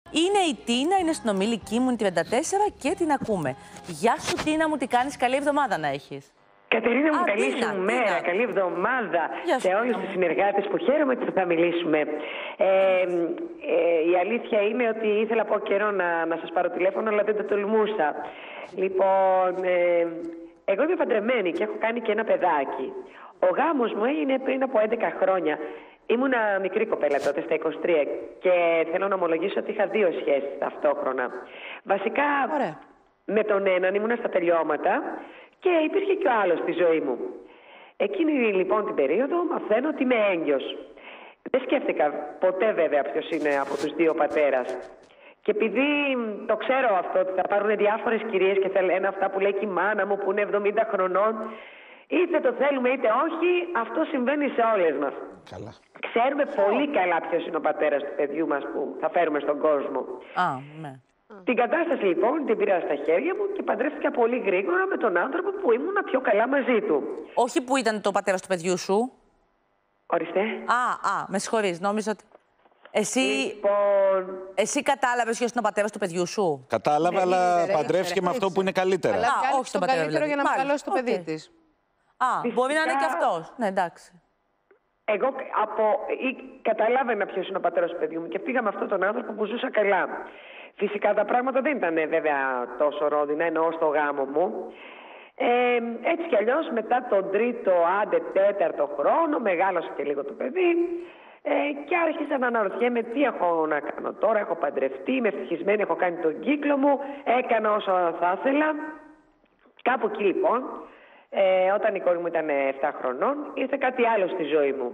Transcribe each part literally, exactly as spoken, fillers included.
Είναι η Τίνα, είναι στην ομιλική μου, είναι τριάντα τέσσερα και την ακούμε. Γεια σου Τίνα μου, τι κάνεις, καλή εβδομάδα να έχεις. Κατερίνα μου, Α, καλή Τίνα, σου μέρα, Τίνα. καλή εβδομάδα Γεια σε σου, όλους Τίνα. τους συνεργάτες που χαίρομαι ότι θα μιλήσουμε. Ε, ε, η αλήθεια είναι ότι ήθελα από καιρό να, να σας πάρω τηλέφωνο, αλλά δεν το τολμούσα. Λοιπόν, ε, εγώ είμαι παντρεμένη και έχω κάνει και ένα παιδάκι. Ο γάμος μου έγινε πριν από έντεκα χρόνια. Ήμουνα μικρή κοπέλα τότε, στα είκοσι τρία, και θέλω να ομολογήσω ότι είχα δύο σχέσεις ταυτόχρονα. Βασικά, Ωραία. με τον έναν ήμουνα στα τελειώματα και υπήρχε και ο άλλος στη ζωή μου. Εκείνη λοιπόν την περίοδο μαθαίνω ότι είμαι έγκυος. Δεν σκέφτηκα ποτέ βέβαια ποιος είναι από τους δύο πατέρας. Και επειδή το ξέρω αυτό, ότι θα πάρουν διάφορες κυρίες και θα λένε αυτά που λέει και η μάνα μου που είναι εβδομήντα χρονών, είτε το θέλουμε είτε όχι, αυτό συμβαίνει σε όλες μας. Καλά. Ξέρουμε πολύ καλά ποιος είναι ο πατέρας του παιδιού μας που θα φέρουμε στον κόσμο. Α, ναι. Την κατάσταση λοιπόν την πήρα στα χέρια μου και παντρεύτηκα πολύ γρήγορα με τον άνθρωπο που ήμουνα πιο καλά μαζί του. Όχι που ήταν το πατέρας του παιδιού σου. Ορίστε. Α, α, με συγχωρείς, νόμιζα ότι... Εσύ, Λοιπόν, εσύ κατάλαβες ποιος είναι ο πατέρας του παιδιού σου. Κατάλαβε, Ναι, αλλά ήξερε, παντρεύτηκε με αυτό που είναι καλύτερα. Αλλά Α, κάνει όχι το τον πατέρα, καλύτερο δηλαδή. για να Μάλιστα, μεγαλώσει το οκ. παιδί της. Α, μπορεί να είναι και Φυσικά. αυτός. Ναι, εντάξει. εγώ από, ή, καταλάβαινα ποιος είναι ο πατέρας του παιδιού μου και πήγα με αυτόν τον άνθρωπο που ζούσα καλά. Φυσικά τα πράγματα δεν ήταν βέβαια τόσο ρόδινα, εννοώ στο γάμο μου. Ε, έτσι κι αλλιώς μετά τον τρίτο, άντε τέταρτο χρόνο, μεγάλωσε και λίγο το παιδί ε, και άρχισα να αναρωτιέμαι τι έχω να κάνω τώρα. Έχω παντρευτεί, είμαι ευτυχισμένη, έχω κάνει τον κύκλο μου, έκανα όσο θα ήθελα. Κάπου εκεί λοιπόν, ε, όταν η κόρη μου ήταν επτά χρονών, ήρθε κάτι άλλο στη ζωή μου.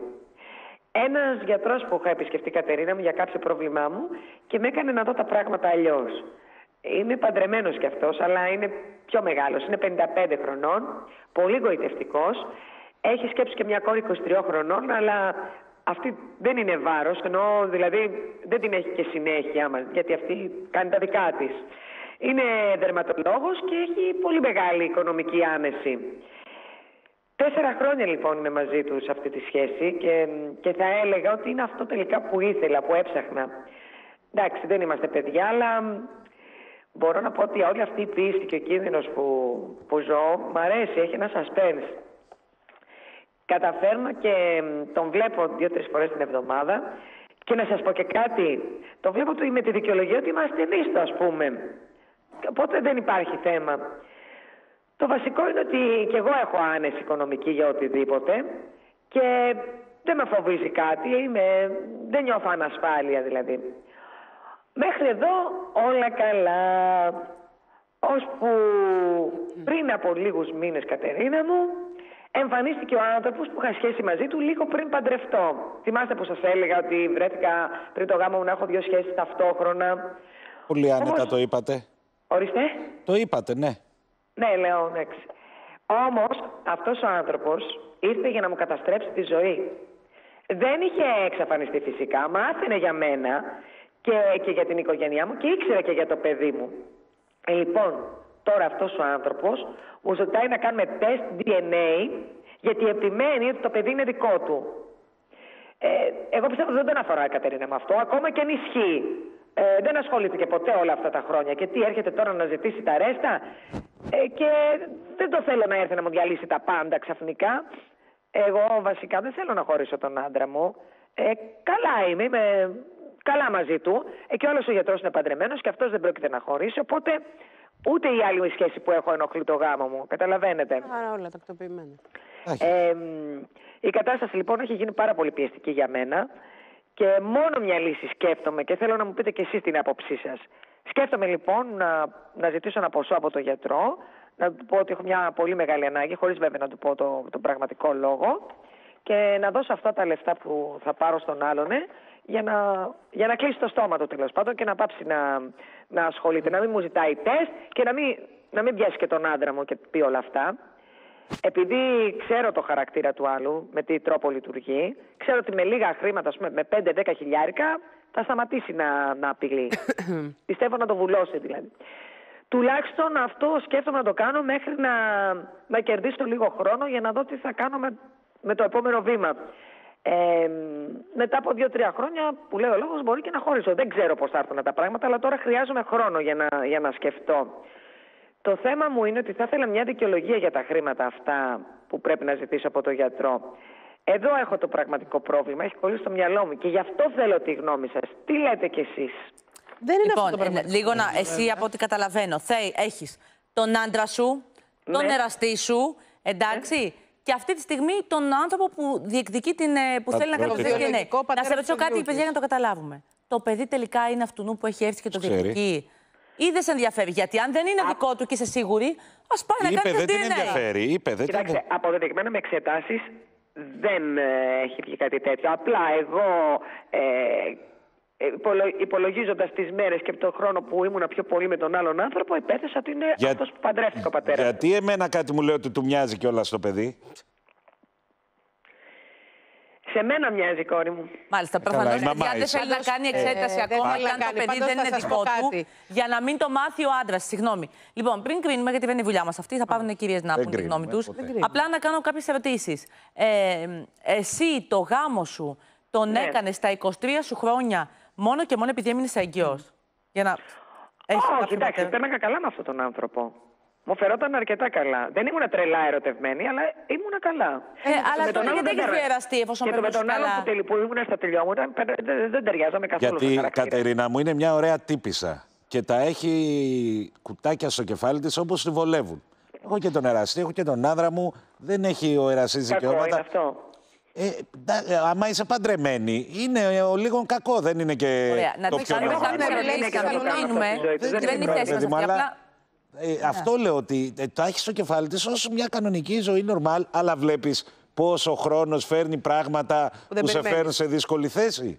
Ένας γιατρός που είχα επισκεφτεί, Κατερίνα μου, για κάποιο πρόβλημά μου και με έκανε να δω τα πράγματα αλλιώς. Είναι παντρεμένος κι αυτός, αλλά είναι πιο μεγάλος. Είναι πενήντα πέντε χρονών, πολύ γοητευτικός. Έχει σκέψει και μια κόρη είκοσι τρία χρονών, αλλά αυτή δεν είναι βάρος, εννοώ δηλαδή δεν την έχει και συνέχεια μας, γιατί αυτή κάνει τα δικά της. Είναι δερματολόγος και έχει πολύ μεγάλη οικονομική άνεση. Τέσσερα χρόνια λοιπόν είμαι μαζί του σε αυτή τη σχέση και, και θα έλεγα ότι είναι αυτό τελικά που ήθελα, που έψαχνα. Εντάξει, δεν είμαστε παιδιά, αλλά μπορώ να πω ότι όλη αυτή η πίστη και ο κίνδυνος που, που ζω μ' αρέσει, έχει ένα suspense. Καταφέρνω και τον βλέπω δύο-τρεις φορές την εβδομάδα και να σας πω και κάτι, τον βλέπω του με τη δικαιολογία ότι είμαστε εμείς, ας πούμε. Οπότε δεν υπάρχει θέμα. Το βασικό είναι ότι και εγώ έχω άνεση οικονομική για οτιδήποτε και δεν με φοβίζει κάτι, είμαι, δεν νιώθω ανασφάλεια δηλαδή. Μέχρι εδώ όλα καλά, ώσπου πριν από λίγους μήνες, Κατερίνα μου, εμφανίστηκε ο άνθρωπος που είχα σχέση μαζί του λίγο πριν παντρευτώ. Θυμάστε που σας έλεγα ότι βρέθηκα πριν το γάμο μου να έχω δύο σχέσεις ταυτόχρονα. Πολύ άνετα Όμως... το είπατε. Ορίστε. Το είπατε, ναι. Ναι, λέω, εντάξει. Όμως αυτός ο άνθρωπος ήρθε για να μου καταστρέψει τη ζωή. Δεν είχε εξαφανιστεί φυσικά, μάθαινε για μένα και, και για την οικογένειά μου και ήξερα και για το παιδί μου. Ε, λοιπόν, τώρα αυτός ο άνθρωπος μου ζητάει να κάνουμε τεστ ντι εν έι γιατί επιμένει ότι το παιδί είναι δικό του. Ε, εγώ πιστεύω ότι δεν τον αφορά, Κατερίνα, με αυτό, ακόμα και αν ισχύει. Ε, δεν ασχολήθηκε ποτέ όλα αυτά τα χρόνια. Και τι, έρχεται τώρα να ζητήσει τα ρέστα. Ε, και δεν το θέλω να έρθει να μου διαλύσει τα πάντα ξαφνικά. Εγώ βασικά δεν θέλω να χωρίσω τον άντρα μου. Ε, καλά είμαι, είμαι καλά μαζί του. Ε, και όλος ο γιατρός είναι παντρεμένος και αυτός δεν πρόκειται να χωρίσει. Οπότε ούτε η άλλη σχέση που έχω ενοχλεί το γάμο μου. Καταλαβαίνετε. Άρα όλα τακτοποιημένα. Ε, η κατάσταση λοιπόν έχει γίνει πάρα πολύ πιεστική για μένα. Και μόνο μια λύση σκέφτομαι και θέλω να μου πείτε και εσείς την άποψή σας. Σκέφτομαι λοιπόν να, να ζητήσω ένα ποσό από τον γιατρό, να του πω ότι έχω μια πολύ μεγάλη ανάγκη, χωρίς βέβαια να του πω το, το πραγματικό λόγο, και να δώσω αυτά τα λεφτά που θα πάρω στον άλλον για να, για να κλείσει το στόμα του τέλος πάντων και να πάψει να, να ασχολείται, να μην μου ζητάει τεστ και να μην, να μην πιάσει και τον άντρα μου και πει όλα αυτά. Επειδή ξέρω το χαρακτήρα του άλλου, με τι τρόπο λειτουργεί, ξέρω ότι με λίγα χρήματα, ας πούμε, με πέντε δέκα χιλιάρικα, θα σταματήσει να, να απειλεί. Πιστεύω να το βουλώσει δηλαδή. Τουλάχιστον αυτό σκέφτομαι να το κάνω μέχρι να, να κερδίσω λίγο χρόνο για να δω τι θα κάνω με, με το επόμενο βήμα. Ε, μετά από δύο-τρία χρόνια που λέει ο λόγος μπορεί και να χωρίσω. Δεν ξέρω πώς θα έρθουν τα πράγματα, αλλά τώρα χρειάζομαι χρόνο για να, για να σκεφτώ. Το θέμα μου είναι ότι θα ήθελα μια δικαιολογία για τα χρήματα αυτά που πρέπει να ζητήσω από τον γιατρό. Εδώ έχω το πραγματικό πρόβλημα, έχει κολλήσει στο μυαλό μου και γι' αυτό θέλω τη γνώμη σας. Τι λέτε κι εσείς? Δεν είναι λοιπόν, αυτό το πραγματικό. λίγο να, εσύ από ό,τι καταλαβαίνω, Θέη, έχεις τον άντρα σου, τον Ναι. εραστή σου, εντάξει, ναι. Και αυτή τη στιγμή τον άνθρωπο που διεκδικεί την, που θέλει να Πατρότητα. καταδείξει. Ναι. Βιολογικό Να πατέρα σε ρωτήσω του παιδιού κάτι, της. παιδιά, για να το καταλάβουμε. Το παιδί τελικά είναι αυτού που έχει έρθει και το Ξέρει. διεκδικεί, ή δεν σε ενδιαφέρει? Γιατί αν δεν είναι δικό του και είσαι σίγουρη, ας πάει να Είπε, κάνει το δεν την ντι εν έι. ενδιαφέρει. Είπε, δεν την Κοιτάξτε, αποδεδειγμένα με εξετάσεις δεν ε, έχει βγει κάτι τέτοιο. Απλά εγώ ε, ε, υπολο, υπολογίζοντας τις μέρες και τον χρόνο που ήμουν πιο πολύ με τον άλλον άνθρωπο, υπέθεσα ότι είναι Για- αυτός που παντρεύτηκε ο πατέρας. Γιατί εμένα κάτι μου λέει ότι του μοιάζει κιόλας το παιδί. Σε μένα μοιάζει η κόρη μου. Μάλιστα, Ε, καλά, προφανώς η μαμά δεν είσαι. θέλει να κάνει εξέταση Ε, δεν ακόμα θέλει και να αν το κάνει. παιδί Πάντως δεν θα είναι σας δικό πω του, κάτι. για να μην το μάθει ο άντρας. Συγγνώμη. Λοιπόν, πριν κρίνουμε, γιατί δεν είναι η δουλειά μας αυτή, θα πάρουν οι κυρίες να Δεν πούν τη κρίνουμε, γνώμη τους. ποτέ. Απλά να κάνω κάποιες ερωτήσεις. Ε, εσύ το γάμο σου τον Ναι. έκανες στα είκοσι τρία σου χρόνια μόνο και μόνο επειδή έμεινες αγκιός? Για να έχεις Όχι, κάποιο εντάξει, πατέρα. πέρναγα καλά με αυτόν τον άνθρωπο. Μου φερόταν αρκετά καλά. Δεν ήμουν τρελά ερωτευμένη, αλλά ήμουν καλά. Ε, αλλά Με τον τότε άλλον γιατί δεν έχεις πέρα- διεραστεί εφόσον Και το με περνούσες τον άλλον καλά? που, τελει- που ήμουν στα τελειώματα δεν, δεν, δεν ταιριάζαμε καθόλου. στο Γιατί, χαρακτήρα. Κατερίνα μου, είναι μια ωραία τύπισσα και τα έχει κουτάκια στο κεφάλι της όπως τη βολεύουν. Έχω και τον εραστή, έχω και τον άνδρα μου. Δεν έχει ο εραστής Κακό είναι δικαιώματα. αυτό. Ε, ντα- ε, άμα είσαι παντρεμένη, είναι ε, ο λίγο κακό, δεν είναι και Ωραία, να το το πιο κάνουμε μεγάλο. κάποιες Δεν είναι ερωτήσεις και να το μην κάνω κλείνουμε. αυτό στη ζωή του. Δεν Δεν είναι η είναι θέση μας παιδί μου, αυτή. αλλά- Απλά Ε, αυτό λέω ότι ε, το έχει στο κεφάλι της ως μια κανονική ζωή, normal, αλλά βλέπεις πόσο χρόνος φέρνει πράγματα που, δεν σε περιμένεις. φέρνουν σε δύσκολη θέση.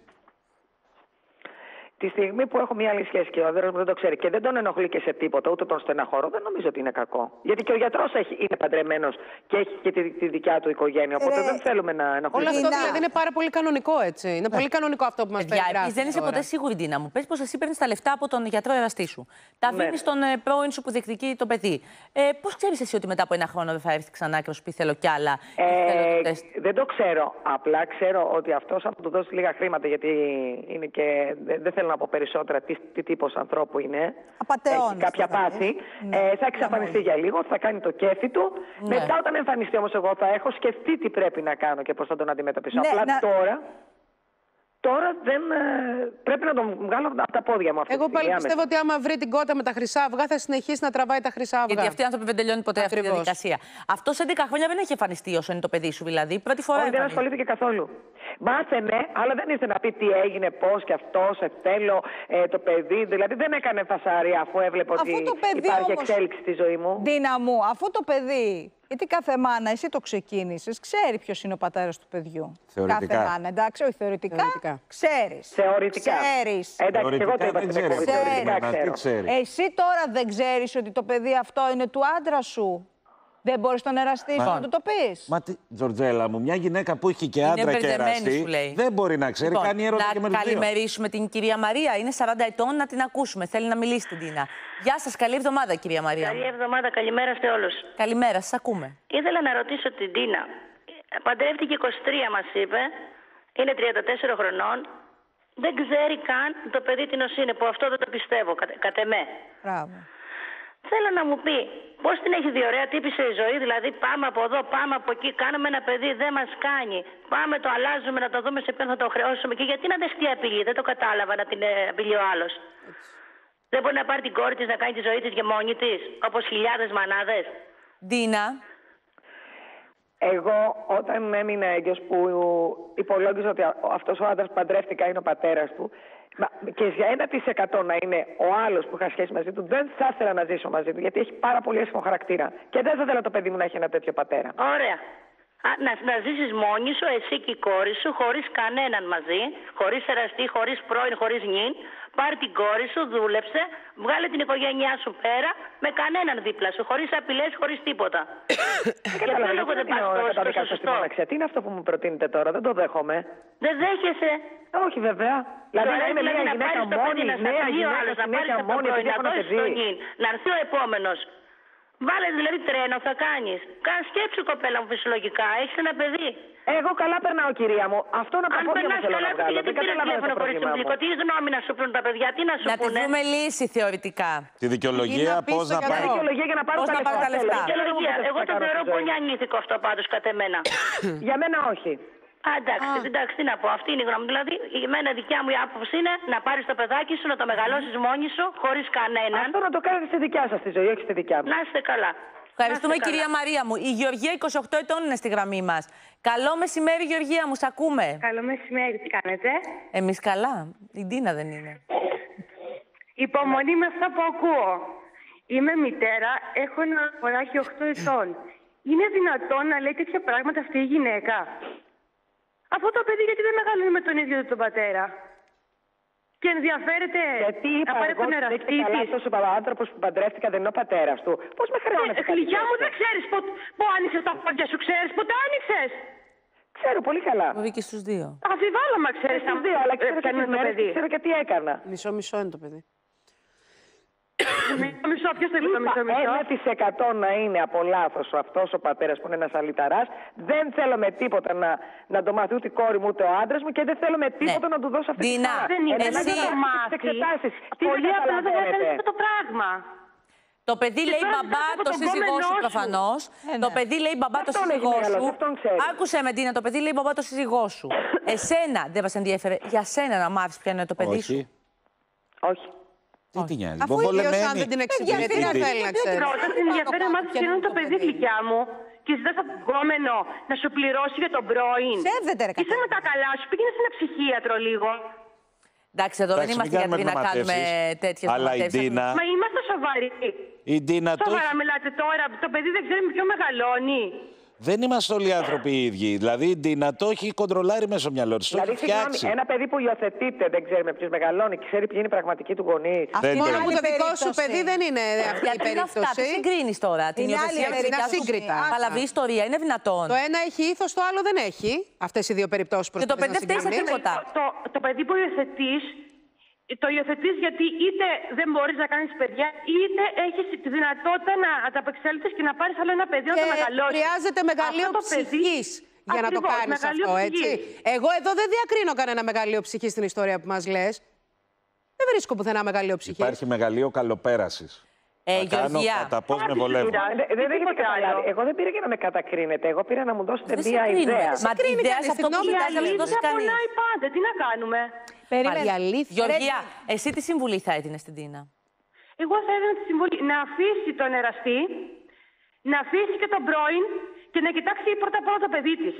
Τη στιγμή που έχω μια άλλη σχέση και ο αδέρφος μου δεν το ξέρει και δεν τον ενοχλεί και σε τίποτα, ούτε τον στεναχωρώ, δεν νομίζω ότι είναι κακό. Γιατί και ο γιατρός έχει, είναι παντρεμένος και έχει και τη, τη δικιά του οικογένεια. Οπότε Ρε, δεν θέλουμε να Όλο ενοχλήσουμε. αυτό Ντίνα. δηλαδή είναι πάρα πολύ κανονικό, έτσι. Είναι πολύ κανονικό αυτό που μας Παιδιά, περιγράφει. επίσης δεν είσαι ποτέ σίγουρη, Ντίνα μου. Πες πως εσύ παίρνεις τα λεφτά από τον γιατρό εραστή σου. Τα Ναι. δίνεις στον ε, πρώην σου που διεκδικεί το παιδί. Ε, πώς ξέρεις εσύ ότι μετά από ένα χρόνο δεν θα έρθει ξανά και θα σου πει θέλω κι άλλα? Ή θέλω το Ε, τεστ? δεν το ξέρω. Απλά ξέρω ότι αυτός θα του δώσει λίγα χρήματα, γιατί είναι και. Δεν, δεν θέλω να πω περισσότερα τι, τι τύπος ανθρώπου είναι. Απατεώνης, Έχει κάποια θα πάθη. πεις. Ναι, ε, θα εξαφανιστεί για λίγο, θα κάνει το κέφι του. Ναι. Μετά, όταν εμφανιστεί όμως, εγώ θα έχω σκεφτεί τι πρέπει να κάνω και πώς θα τον αντιμετωπίσω. Ναι, Απλά να- τώρα. Τώρα δεν. ε, πρέπει να τον βγάλω από τα πόδια μου αυτή Εγώ τη πάλι στιγμή, πιστεύω ότι άμα βρει την κότα με τα χρυσά αυγά θα συνεχίσει να τραβάει τα χρυσά αυγά. Γιατί αυτοί οι άνθρωποι δεν τελειώνουν ποτέ αυτή τη Ακριβώς. διαδικασία. Αυτό σε έντεκα χρόνια δεν έχει εμφανιστεί όσο είναι το παιδί σου, δηλαδή. Πρώτη φορά. Όχι, δεν εμφανίζεται. ασχολήθηκε καθόλου. Μάθαινε, αλλά δεν ήρθε να πει τι έγινε, πώς και αυτό, σε θέλω, ε, το παιδί. Δηλαδή δεν έκανε φασαρία αφού έβλεπε Αφού ότι το παιδί υπάρχει όμως- εξέλιξη στη ζωή μου. Ντίνα μου, αφού το παιδί, γιατί κάθε μάνα, εσύ το ξεκίνησες, ξέρει ποιος είναι ο πατέρας του παιδιού. Θεωρητικά. Κάθε μάνα, εντάξει, όχι θεωρητικά. Θεωρητικά. Ξέρεις. Θεωρητικά. Ξέρεις. Εντάξει, και εγώ το είπα δεν στην ξέρει. εκπομπή. Ξέρει. Θεωρητικά Μα τι ξέρω. ξέρει. Εσύ τώρα δεν ξέρεις ότι το παιδί αυτό είναι του άντρα σου. Δεν μπορείς τον εραστή σου Μα- να του το πεις. Μα τι, Τζορτζέλα μου, μια γυναίκα που έχει και Είναι άντρα και μπερδεμένη, εραστή, σου λέει. δεν μπορεί να ξέρει, Λοιπόν, κάνει έρωτα και με να τους δύο. καλημερίσουμε την κυρία Μαρία. Είναι σαράντα ετών, να την ακούσουμε. Θέλει να μιλήσει την Τίνα. Γεια σας, καλή εβδομάδα, κυρία Μαρία. Καλή εβδομάδα, καλημέρα σε όλους. Καλημέρα, σας ακούμε. Ήθελα να ρωτήσω την Τίνα. Παντρεύτηκε είκοσι τρία μας είπε, είναι τριάντα τέσσερα χρονών. Δεν ξέρει καν το παιδί τι νοσ είναι, που αυτό δεν το πιστεύω, κατ, κατ' εμέ. Μπράβο. Θέλω να μου πει πώς την έχει δει ωραία τύπησε η ζωή, δηλαδή πάμε από εδώ, πάμε από εκεί, κάνουμε ένα παιδί, δεν μας κάνει. Πάμε, το αλλάζουμε, να το δούμε σε ποιον θα το χρεώσουμε. Και γιατί να δεχτεί απειλή, δεν το κατάλαβα να την ε, απειλεί ο άλλος. Δεν μπορεί να πάρει την κόρη της να κάνει τη ζωή της και μόνη της, όπως χιλιάδες μανάδες. Τίνα, Εγώ όταν έμεινα έγκυος που υπολόγιζα ότι α- αυτός ο άντρας που παντρεύτηκα είναι ο πατέρας του, μα- και για ένα τοις εκατό να είναι ο άλλος που είχα σχέση μαζί του, δεν θα ήθελα να ζήσω μαζί του, γιατί έχει πάρα πολύ άσχημο χαρακτήρα. Και δεν θα ήθελα το παιδί μου να έχει ένα τέτοιο πατέρα. Ωραία. Α, να, να ζήσεις μόνη σου, εσύ και η κόρη σου, χωρίς κανέναν μαζί, χωρίς εραστή, χωρίς πρώην, χωρίς νυν. Πάρε την κόρη σου, δούλεψε, βγάλε την οικογένειά σου πέρα, με κανέναν δίπλα σου, χωρίς απειλές, χωρίς τίποτα. Για ποιο λόγο δεν πας στο- στο καταδικάσω στη σωστό. μοναξιά. Τι είναι αυτό που μου προτείνετε τώρα, δεν το δέχομαι. Δεν δέχεσαι. Όχι βέβαια. Δηλαδή να Τώρα είμαι δηλαδή μια να γυναίκα πάρεις το μόνη, παιδί, να νέα σταθεί ο γυναίκα άλλος, να πάρεις συνέχεια από τον μόνη, πρώην, επειδή να έχω ένα δώσεις στον παιδί. νυν, να έρθει ο επόμενος. Βάλε δηλαδή τρένο, θα κάνει. Κάνε σκέψη, κοπέλα μου, φυσιολογικά. Έχει ένα παιδί. Εγώ καλά περνάω, κυρία μου. Αυτό να Αν πω για περνά θέλω καλά, να βγάλω. γιατί Δεν πήρε καταλαβαίνω τηλέφωνο το χωρί πρόβλημά συμπλήκο. μου. Τι γνώμη να σου πούνε τα παιδιά, τι να σου Να τη πούνε. βρούμε λύση θεωρητικά. Τη δικαιολογία να πεις πώ το να καιρό. πάει. Δικαιολογία για να πάρω Πώς τα να πάρω τα λεφτά. λεφτά. θέλω. Δικαιολογία. Εγώ το κάνω θεωρώ στη ζωή. πολύ ανήθικο αυτό πάντω κατά μένα. Για μένα όχι. Α, εντάξει, εντάξει, τι να πω. Αυτή είναι η γνώμη μου. Δηλαδή, η μένα δικιά μου η άποψη είναι να πάρει το παιδάκι σου, να το μεγαλώσει μόνη σου, χωρί κανέναν. Αυτό να το κάνετε στη δικιά σα τη ζωή, όχι στη δικιά μου. Να είστε καλά. Ευχαριστούμε, Να είστε κυρία καλά. Μαρία μου. Η Γεωργία, είκοσι οκτώ ετών, είναι στη γραμμή μα. Καλό μεσημέρι, Γεωργία μου, σ' ακούμε. Καλό μεσημέρι, τι κάνετε. Εμεί καλά. Η Ντίνα δεν είναι. Υπομονή με αυτά που ακούω. Είμαι μητέρα, έχω ένα αγοράκι οκτώ ετών. Είναι δυνατόν να λέει τέτοια πράγματα αυτή η γυναίκα? Αυτό το παιδί γιατί δεν μεγαλώνει με τον ίδιο τον πατέρα? Και ενδιαφέρεται Γιατί είπα να πάρει εγώ τον ότι εραστή δεν καλά της. αυτός ο άνθρωπος που παντρεύτηκα δεν είναι ο πατέρας του. Πώς με χρεώνεται Ε, κάτι Γλυκιά μου, τέτοιο? δεν ξέρεις πού άνοιξες τα πόδια σου, ξέρεις πότε άνοιξες. Ξέρω πολύ καλά. Μπορεί και στου δύο. Αφιβάλλω, μα ξέρεις Στις δύο, αλλά ξέρω και ποιο τις είναι το μέρες και παιδί. ξέρω και τι έκανα. Μισό-μισό είναι το παιδί. Μισό, ποιος το είπε το μισό μισό? ένα τοις εκατό να είναι από λάθος αυτός ο πατέρας που είναι ένας αλυταράς. Δεν θέλω με τίποτα να, να το μάθει ούτε η κόρη μου ούτε ο άντρας μου και δεν θέλω με τίποτα να του δώσω αυτή Ντίνα, τη χαρά. Δεν είναι, εσύ- δεν το μάθει. εξετάσεις. Τι Πολύ δεν απλά δεν έκανε καταλαβαίνετε? αυτό το πράγμα. Το παιδί λέει τώρα μπαμπά, ζητάς από το τον σύζυγό κόμενό σου σου. προφανώ. Ε, Το ναι. παιδί λέει μπαμπά, το Αυτόν έχει σύζυγό μεγαλώσει, σου. αυτόν ξέρει. Άκουσε με, Ντίνα, το παιδί λέει μπαμπά, το σύζυγό σου. Εσένα δεν μα ενδιαφέρε για σένα να μάθει ποιο είναι το παιδί σου. Όχι. Όχι. Τι τη νοιάζει. Αφού η ίδιος αν δεν την εξυπηρετεί, Γιατί- δεν θέλει να ξέρει. Πρώτα την ενδιαφέρει να μάθει ποιο είναι το παιδί, γλυκιά μου, και ζητά από τον κόμενο να σου πληρώσει για τον πρώην. Ψεύδεται, ρε, Είσαι με Κατερίνα. τα καλά σου, πήγαινε σε ένα ψυχίατρο λίγο. Εντάξει, εδώ δεν Εντάξει, είμαστε μην κάνουμε γιατροί να κάνουμε γνωματεύσεις. τέτοιε Αλλά η Ντίνα, Μα είμαστε σοβαροί. η Ντίνα το Σοβαρά έχει- μιλάτε τώρα, το παιδί δεν ξέρει με ποιο μεγαλώνει. δεν είμαστε όλοι οι άνθρωποι οι ίδιοι. Δηλαδή η Ντίνα το έχει κοντρολάρει μέσω μυαλό τη. Το Δηλαδή, έχει συγγνώμη, φτιάξει. ένα παιδί που υιοθετείται δεν ξέρει με ποιους μεγαλώνει και ξέρει ποιοι είναι οι πραγματικοί του γονείς. Δεν Μόνο το που είναι. το δικό σου περίπτωση. παιδί δεν είναι αυτή η Γιατί είναι αυτά, τι περίπτωση. συγκρίνει τώρα. Την Είναι άλλη υιοθεσία με τη περίπτωση. δικιά σου Ασύγκριτα. παλαβή ιστορία. Είναι δυνατόν. Το ένα έχει ήθος, το άλλο δεν έχει. Αυτές οι δύο περιπτώσεις που Και το προσπαθείς παιδί να φταίει σε συγκρίνεις. τίποτα. Το, το παιδί που υιοθετεί, το υιοθετεί γιατί είτε δεν μπορεί να κάνει παιδιά, είτε έχει τη δυνατότητα να ανταπεξέλθει και να πάρει άλλο ένα παιδί να το Και μεγαλώσει. χρειάζεται μεγαλείο Αυτό το παιδί- ψυχής για να το Ακριβώς, κάνεις μεγαλείο αυτό, ψυχής. έτσι. Εγώ εδώ δεν διακρίνω κανένα μεγαλείο ψυχής στην ιστορία που μας λες. Δεν βρίσκω πουθενά μεγαλείο ψυχής. Υπάρχει μεγαλείο καλοπέραση. Ε, Θα κάνω Γεωργία. κατά πώ με βολεύει. Κοίτα, δε- Δεν έχετε τίποτα καταλάβει. άλλο. Εγώ δεν πήρα για να με κατακρίνετε. Εγώ πήρα να μου δώσετε Δεν μία συγκρίνουμε. ιδέα. Μα την κρίνει ιδέα κανείς, σε αυτό που συγγνώμη, κοιτάζει να μην αλήθεια δώσει κανεί. πονάει πάντα. Τι να κάνουμε. Περίμενε. Η αλήθεια. Γεωργία, εσύ τι συμβουλή θα έδινε στην Τίνα? Εγώ θα έδινα τη συμβολή να αφήσει τον εραστή, να αφήσει και τον πρώην και να κοιτάξει πρώτα απ' όλα το παιδί τη.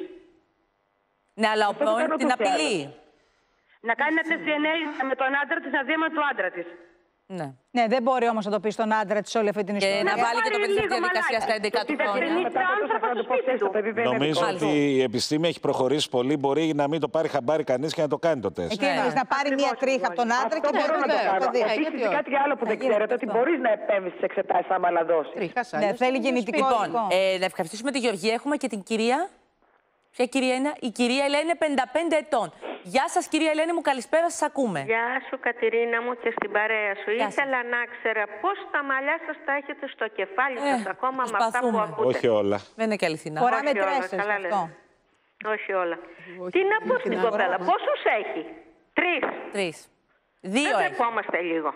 Ναι, αλλά ο Αυτό το πρώην κάνω την ούτως ή απειλεί. Να κάνει ένα τεστ ντι εν έι με τον άντρα τη, να δει με του άντρα τη. Ναι. Ναι, δεν μπορεί όμως να το πει στον άντρα της όλη αυτή την Και ιστορία. να βάλει και το παιδί στη λίγο διαδικασία στα μαλάκα. έντεκα του Ότι δεν χρόνια. κρίνει. Μετά από τόσα χρόνια του πω, ξέρεις, το παιδί δεν είναι Νομίζω δικό ότι σου. η επιστήμη έχει προχωρήσει πολύ. Μπορεί να μην το πάρει χαμπάρι κανεί και να το κάνει το τεστ. Εκεί εννοείς να πάρει μία Ακριβώς, τρίχα από τον άντρα Αυτό και να μπορώ να το βέβαια, κάνω. παιδί. Ε, Επίσης, γιατί όχι. κάτι άλλο που δεν γίνεται ξέρετε, ότι αυτό. μπορείς να επέμβεις στις εξετάσεις άμα λαδώσεις. Τρίχας, Ναι, άλλως, θέλει είναι γεννητικό σπίτι. Λοιπόν, υλικό. ε, να ευχαριστήσουμε τη Γεωργία. Έχουμε και την κυρία. Ποια κυρία είναι? Η κυρία Ελένη είναι πενήντα πέντε ετών. Γεια σας, κυρία Ελένη μου, καλησπέρα, σας ακούμε. Γεια σου Κατερίνα μου και στην παρέα σου. Γεια σας. Ήθελα να ξέρω πώς τα μαλλιά σας τα έχετε στο κεφάλι Ε, σας ακόμα με αυτά που προσπαθούμε. ακούτε. Όχι όλα. Δεν είναι και αληθινά. Φοράμε όχι όλα, τρέσσες καλά αυτό. λέτε. Όχι όλα. Τι να πω στην κοπέλα, πόσους έχει? Τρεις. Τρεις. Δύο Δεν έχει. τρεπόμαστε λίγο.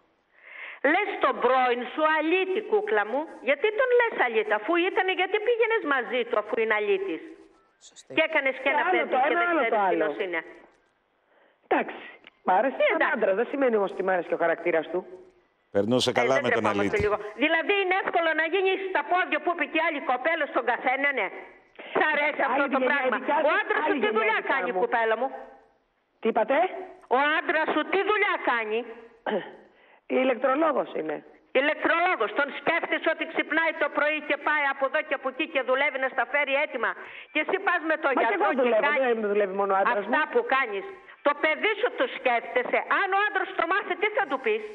Λες τον πρώην σου αλήτη, κούκλα μου. Γιατί τον λες αλήτη, αφού ήταν, γιατί πήγαινες μαζί του αφού είναι αλήτης. Και έκανες και Το ένα άλλο παιδί το και ένα, δεν άλλο το ξέρεις άλλο. ποιος είναι. Εντάξει. Μ' άρεσε Ε, σαν εντάξει. άντρας. Δεν σημαίνει όμως ότι μ' άρεσε και ο χαρακτήρας του. Περνούσε Ε, καλά δεν με τον τρεπόμαστε αλήτη. λίγο. Δηλαδή είναι εύκολο να γίνει στα πόδια που είπε και άλλη κοπέλα στον καθένα, ναι. Σ' αρέσει αυτό Άλλη το γενιά πράγμα. δικιά Ο της, άντρας άλλη σου τι γενιά δουλειά δικιά κάνει, μου. κουπέλα μου? Τι είπατε? Ο άντρας σου τι δουλειά κάνει? Η ηλεκτρολόγος είναι. Ηλεκτρολόγος. Τον σκέφτεσαι ότι ξυπνάει το πρωί και πάει από εδώ και από εκεί και δουλεύει να στα φέρει έτοιμα. Και εσύ πας με το Μα και γιατρό εγώ και δουλεύω, κάνεις δεν δουλεύει μόνο ο άντρας μου. αυτά που κάνεις. Το παιδί σου το σκέφτεσαι. Αν ο άντρας το μάθει, τι θα του πεις?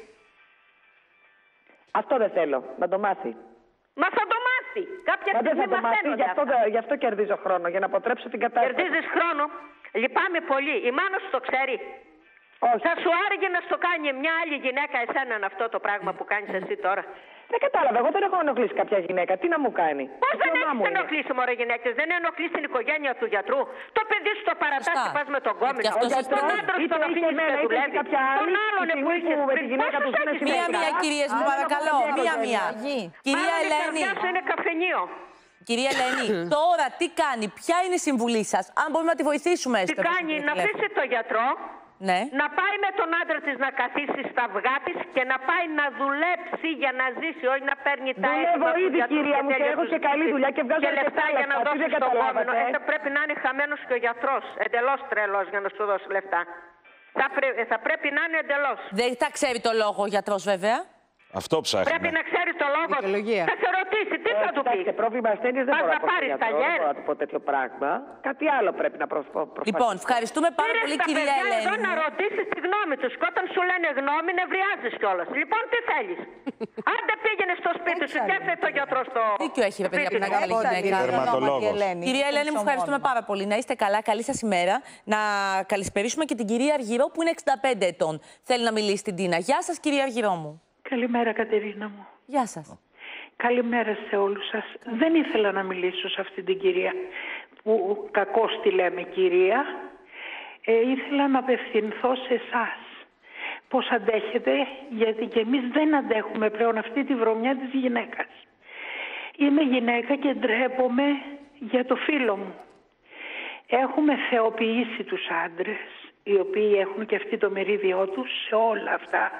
Αυτό δεν θέλω, να το μάθει. Μα θα το μάθει. Κάποια Μα δεν στιγμή θα το μάθει, μαθαίνονται γι' αυτό, αυτά. δε- γι' αυτό κερδίζω χρόνο, για να αποτρέψω την κατάσταση. Κερδίζεις χρόνο. Λυπάμαι πολύ. Η μάνα σου το ξέρει. Όχι. Θα σου άραγε να στο κάνει μια άλλη γυναίκα εσέναν αυτό το πράγμα που κάνεις εσύ τώρα. Δεν κατάλαβα. Εγώ δεν έχω ενοχλήσει κάποια γυναίκα. Τι να μου κάνει. Πώς δεν έχεις ενοχλήσει, μωρέ γυναίκες? Δεν ενοχλήσει την οικογένεια του γιατρού. Το παιδί σου το παρατάς και πας με τον κόμμα. Τον άντρα σου τον αφήνεις και δουλεύει. Τον άλλον που είχες πριν. Πόσους έχεις? Μία-μία, κυρίες μου, παρακαλώ. Μία-μία. Κυρία Ελένη. είναι καφενείο. Κυρία Ελένη, τώρα τι κάνει, ποια είναι η συμβουλή σας, αν μπορούμε να τη βοηθήσουμε Τι έστω. κάνει, να αφήσει το γιατρό, ναι. να πάει με τον άντρα της να καθίσει στα αυγά της και να πάει να δουλέψει για να ζήσει, όχι να παίρνει τα έτοιμα Δουλεύω ήδη, κυρία μου, και έχω και καλή δουλειά και βγάζω και λεφτά για να δώσει στον επόμενο. ε? Ε, πρέπει να είναι χαμένος και ο γιατρός, εντελώς τρελός για να σου δώσει λεφτά. Θα, πρέ, θα πρέπει να είναι εντελώς. Δεν θα ξέρει το λόγο ο γιατρός, βέβαια. Αυτό ψάχνει. Πρέπει να ξέρει το λόγο. Θα σε ρωτήσει, τι θα του πει. Σε πρόβλημα ασθένειας δεν μπορώ να, πάρει πω, γιατρό, δεν μπορώ να του πω τέτοιο πράγμα. Κάτι άλλο πρέπει να προσπαθήσω. Λοιπόν, ευχαριστούμε πάρα πολύ, κυρία Ελένη. Εδώ να ρωτήσει τη γνώμη του. Και όταν σου λένε γνώμη, νευριάζει κιόλα. Λοιπόν, τι θέλει. Άντε πήγαινε στο σπίτι σου και έφερε το γιατρό στο. Δίκιο έχει, παιδιά, που να καλή γυναίκα. Κυρία Ελένη, μου ευχαριστούμε πάρα πολύ. Να είστε καλά, καλή σας ημέρα. Να καλησπερίσουμε και την κυρία Αργυρό που είναι εξήντα πέντε ετών. Θέλει να μιλήσει την Τίνα. Γεια σας, κυρία Αργυρό μου. Καλημέρα, Κατερίνα μου. Γεια σας. Καλημέρα σε όλους σας. Δεν ήθελα να μιλήσω σε αυτή την κυρία που κακώς τη λέμε κυρία. Ε, ήθελα να απευθυνθώ σε εσάς. Πώς αντέχετε, γιατί και εμείς δεν αντέχουμε πλέον αυτή τη βρωμιά της γυναίκας. Είμαι γυναίκα και ντρέπομαι για το φίλο μου. Έχουμε θεοποιήσει τους άντρες, οι οποίοι έχουν και αυτοί το μερίδιό τους σε όλα αυτά.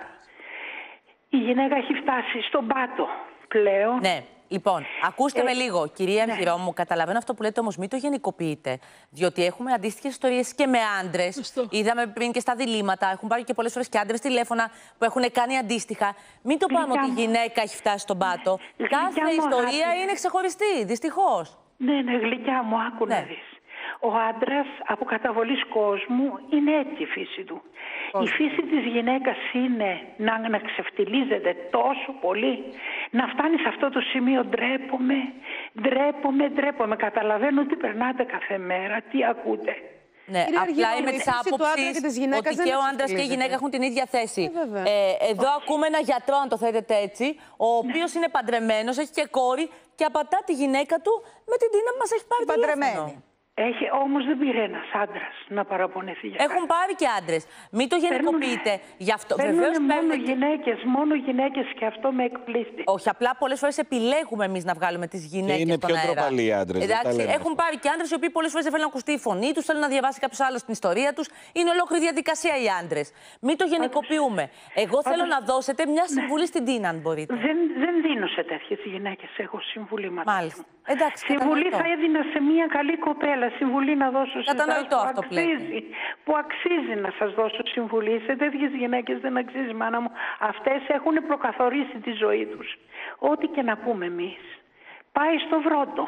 Η γυναίκα έχει φτάσει στον πάτο πλέον. Ναι. Λοιπόν, ακούστε ε, με λίγο, κυρία ναι. Αργυρό μου. Καταλαβαίνω αυτό που λέτε, όμως μην το γενικοποιείτε. Διότι έχουμε αντίστοιχες ιστορίες και με άντρες. Είδαμε πριν και στα διλήμματα. Έχουν πάρει και πολλές φορές και άντρες τηλέφωνα που έχουν κάνει αντίστοιχα. Μην το πάμε ότι η γυναίκα έχει φτάσει στον πάτο. Ναι. Κάθε μου, ιστορία αγάπη. είναι ξεχωριστή, δυστυχώς. Ναι, ναι, γλυκιά μου, άκου ναι. να δεις. Ο άντρας από καταβολής κόσμου είναι έτσι η φύση του. Oh. Η φύση της γυναίκας είναι να, να ξεφτιλίζεται τόσο πολύ, να φτάνει σε αυτό το σημείο ντρέπομαι, ντρέπομαι, ντρέπομαι. Καταλαβαίνω τι περνάτε κάθε μέρα, τι ακούτε. Ναι, Κύριε απλά Αργυρό, είμαι η της φύση του άντρα άποψης και της γυναίκας ότι δεν και ο άντρας και η εξελίσσεται. γυναίκα έχουν την ίδια θέση. Ε, ε, εδώ ακούμε ένα γιατρό, αν το θέλετε έτσι, ο οποίος είναι παντρεμένος, έχει και κόρη και απατά τη γυναίκα του με την Τίνα που μας έχει πάρει τηλέφωνο. Έχει, όμως δεν πήρε ένας άντρας να παραπονεθεί για Έχουν κάτι. πάρει και άντρες. Μην το γενικοποιείτε. Γι' αυτό βεβαίως μόνο παίρνουν... γυναίκες, μόνο γυναίκες και αυτό με εκπλήσει. Όχι, απλά πολλές φορές επιλέγουμε εμείς να βγάλουμε τις γυναίκες είναι στον πιο αέρα. ντροπαλοί οι άντρες. Εντάξει, έχουν πάρει και άντρες οι οποίοι πολλές φορές δεν θέλουν να ακουστεί η φωνή τους, θέλουν να διαβάσει κάποιος άλλος την ιστορία τους. Είναι ολόκληρη διαδικασία οι άντρες. Μην το γενικοποιούμε. Εγώ θέλω να δώσετε μια συμβουλή στην Τίνα, αν μπορείτε. Δεν, δεν δίνω σε τέτοιες γυναίκες, έχω συμβουλή μαζί. Μάλιστα. Εντάξει, συμβουλή θα έδινα σε μια καλή κοπέλα. Συμβουλή να δώσω σε εσάς που αυτό αξίζει. Που αξίζει να σας δώσω συμβουλή. Σε τέτοιες γυναίκες δεν αξίζει, μάνα μου. Αυτές έχουν προκαθορίσει τη ζωή τους. Ό,τι και να πούμε εμείς. Πάει στο βρότο.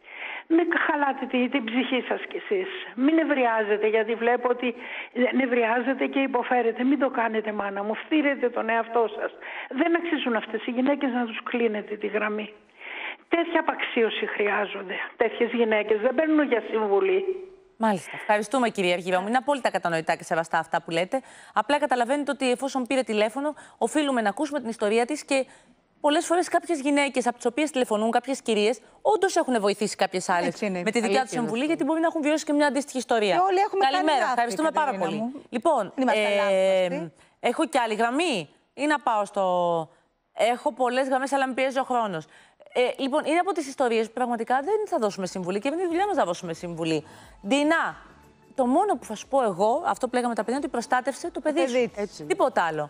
Μην χαλάτε την, την ψυχή σας κι εσείς. Μην νευριάζετε, γιατί βλέπω ότι νευριάζετε και υποφέρετε. Μην το κάνετε, μάνα μου. Φτύρετε τον εαυτό σας. Δεν αξίζουν αυτές οι γυναίκες να τους κλείνετε τη γραμμή. Τέτοια απαξίωση χρειάζονται. Τέτοιες γυναίκες δεν παίρνουν για συμβουλή. Μάλιστα. Ευχαριστούμε, κυρία Αργυρό μου. Είναι απόλυτα κατανοητά και σεβαστά αυτά που λέτε. Απλά καταλαβαίνετε ότι εφόσον πήρε τηλέφωνο, οφείλουμε να ακούσουμε την ιστορία της και πολλές φορές κάποιες γυναίκες από τις οποίες τηλεφωνούν, κάποιες κυρίες, όντως έχουν βοηθήσει κάποιες άλλες με τη δικιά τους συμβουλή, γιατί μπορεί να έχουν βιώσει και μια αντίστοιχη ιστορία. Και όλοι έχουμε Καλημέρα. κάνει λάθη, Ευχαριστούμε πάρα Κατερίνα πολύ. μου. Λοιπόν, ε, έχω και άλλη γραμμή ή να πάω στο. Έχω πολλές γραμμές, αλλά με πιέζει ο χρόνος. Ε, λοιπόν, είναι από τις ιστορίες που πραγματικά δεν θα δώσουμε συμβουλή και δεν είναι η δουλειά μας να δώσουμε συμβουλή. Ντίνα, το μόνο που θα σου πω εγώ, αυτό που λέγαμε τα παιδιά, είναι ότι προστάτευσε το παιδί σου. Τίποτα άλλο.